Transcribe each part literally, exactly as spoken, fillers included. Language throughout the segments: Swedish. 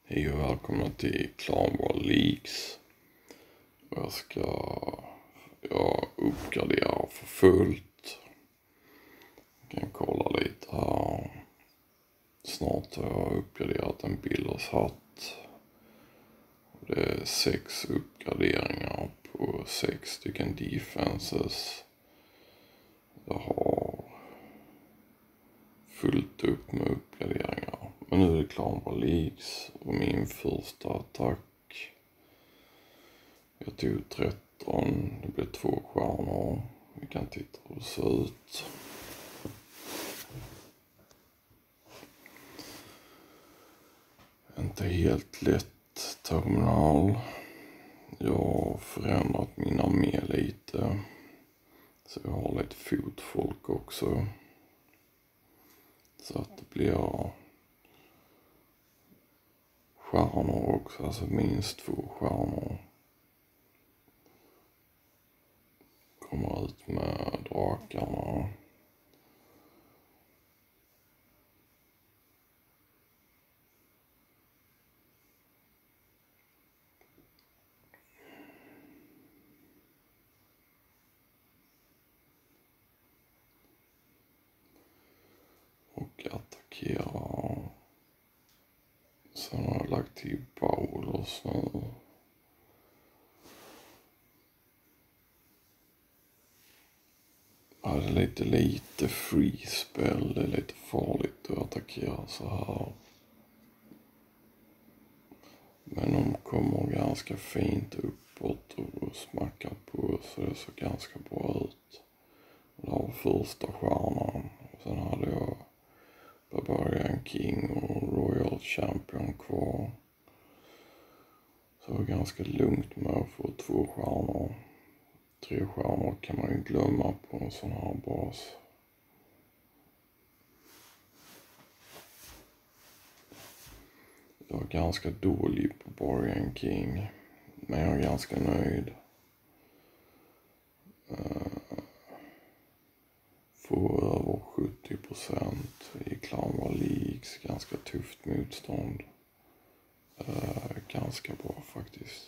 Hej och välkomna till Clan War Leagues. Jag ska jag uppgradera för fullt. Jag kan kolla lite här. Snart har jag uppgraderat en Billers hatt. Det är sex uppgraderingar på sex stycken defenses. Jag har fullt upp med uppgraderingar. Men nu är det Clan War Leagues och min första attack. Jag tog tretton, det blev två stjärnor. Vi kan titta hur det ser ut. Inte helt lätt terminal. Jag har förändrat min armé lite. Så jag har lite fotfolk också. Så att det blir stjärnor också, alltså minst två stjärnor. Kommer ut med drakarna. Och attackerar. Sen har jag lagt till bowlers nu. Ja, det är lite lite free spell. Det är lite farligt att attackera så här. Men de kommer ganska fint uppåt och smackar på, så det ser ganska bra ut. Det var första stjärnan. Och sen hade jag Barbarian King och Royal Champion kvar. Så det var ganska lugnt med att få två stjärnor. Tre stjärnor kan man ju glömma på en sån här bas. Jag är ganska dålig på Barbarian King. Men jag är ganska nöjd. Uh, Få över sjuttio procent i Clan War Leagues. Ganska tufft motstånd. Uh, ganska bra faktiskt.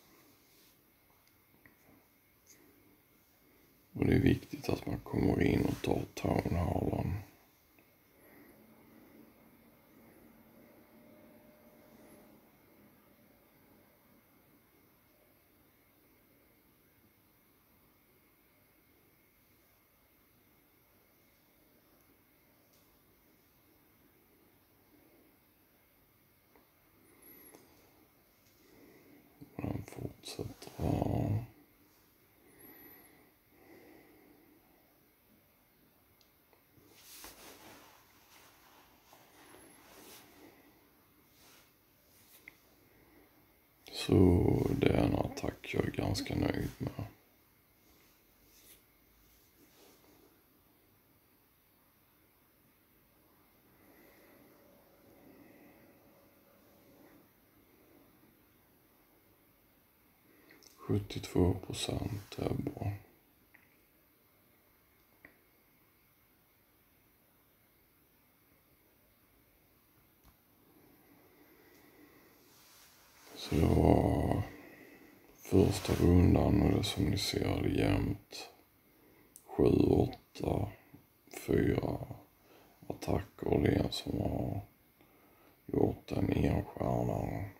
Och det är viktigt att man kommer in och tar Town Hallen. Den fortsätter här. Så det är en attack jag är ganska nöjd med. sjuttiotvå procent är bra. Så det var första rundan och det som ni ser det jämnt. sju, åtta, fyra attacker. Det är en som har gjort en enstjärna.